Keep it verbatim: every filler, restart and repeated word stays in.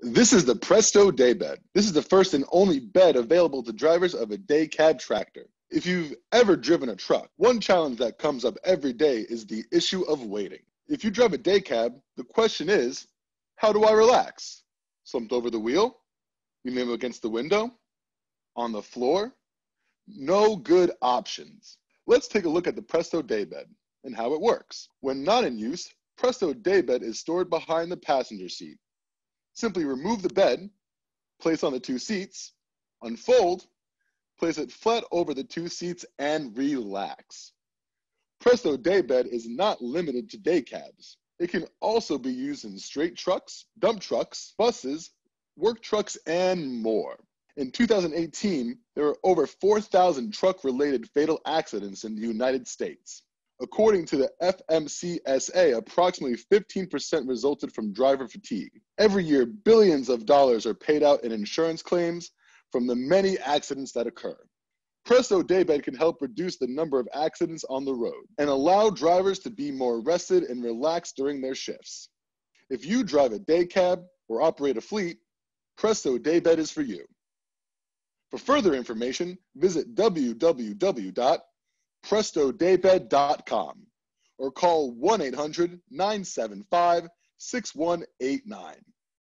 This is the Presto Daybed. This is the first and only bed available to drivers of a day cab tractor. If you've ever driven a truck, one challenge that comes up every day is the issue of waiting. If you drive a day cab, the question is, how do I relax? Slumped over the wheel? You name against the window? On the floor? No good options. Let's take a look at the Presto Daybed and how it works. When not in use, Presto Daybed is stored behind the passenger seat. Simply remove the bed, place on the two seats, unfold, place it flat over the two seats, and relax. Presto Daybed is not limited to day cabs. It can also be used in straight trucks, dump trucks, buses, work trucks, and more. In two thousand eighteen, there were over four thousand truck-related fatal accidents in the United States. According to the F M C S A, approximately fifteen percent resulted from driver fatigue. Every year, billions of dollars are paid out in insurance claims from the many accidents that occur. Presto Daybed can help reduce the number of accidents on the road and allow drivers to be more rested and relaxed during their shifts. If you drive a day cab or operate a fleet, Presto Daybed is for you. For further information, visit w w w dot presto daybed dot com or call one eight hundred, nine seven five, six one eight nine.